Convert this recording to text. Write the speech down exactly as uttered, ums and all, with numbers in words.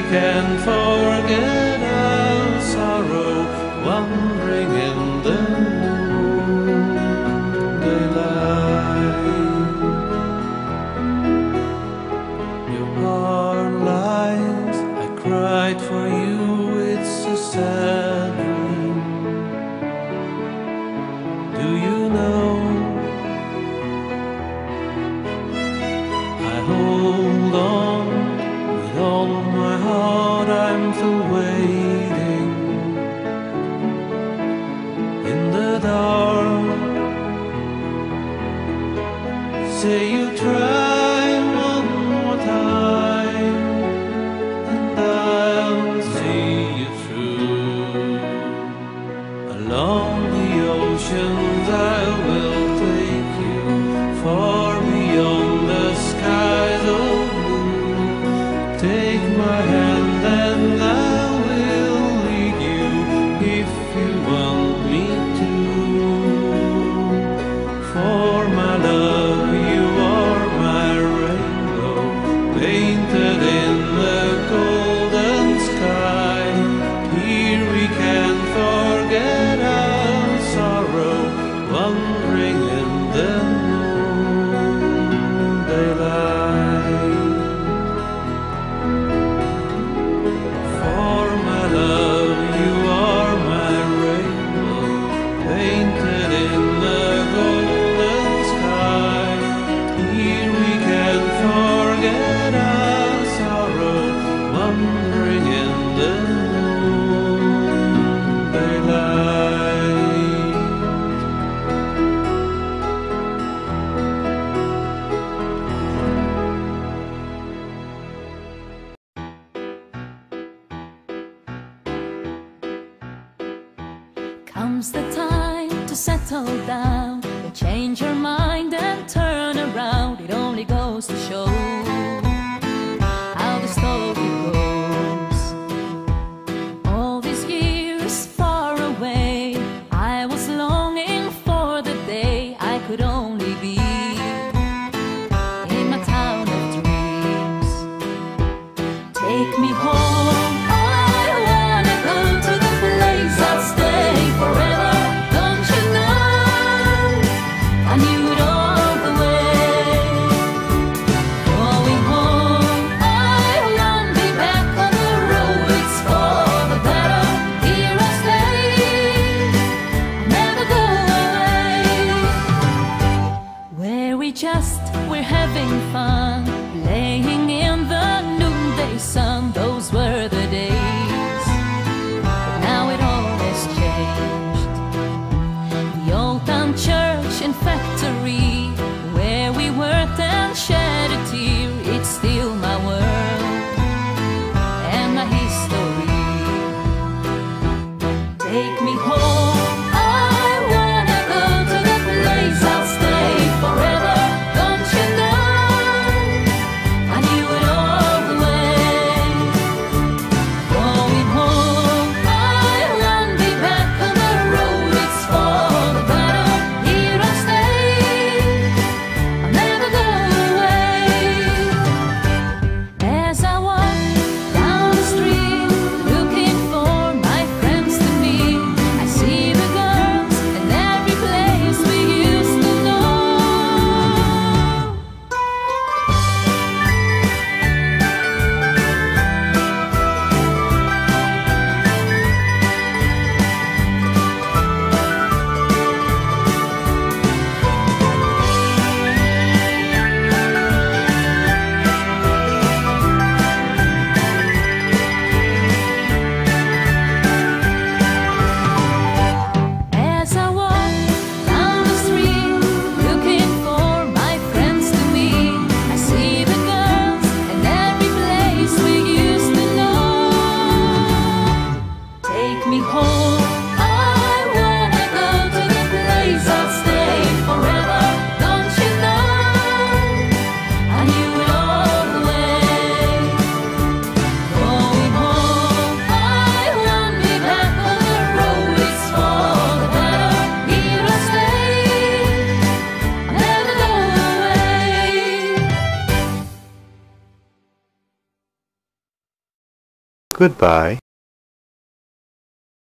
can forget our sorrow, wandering in the daylight. Your heart lies, I cried for you, it's a sad dream. Do you know, I hold on with all of my heart, I'm still waiting in the dark. Say you try one more time, and I'll see you through. Along the oceans I will take you, far beyond the skies of blue. Take my hand and I will lead you, if you want me to. For my love, you are my rainbow, painted in the golden sky. Here we can forget our sorrow, wandering in the daylight. For my love, you are my rainbow, painted in the golden sky. Here we can forget our sorrow, wandering in the daylight. Comes the time to settle down, you change your mind and turn around. It only goes to show how the story goes. All these years far away, I was longing for the day I could only be in my town of dreams. Take me home, I wanna go to the place I'll stay forever. Don't you know, I knew it all the way. Goodbye.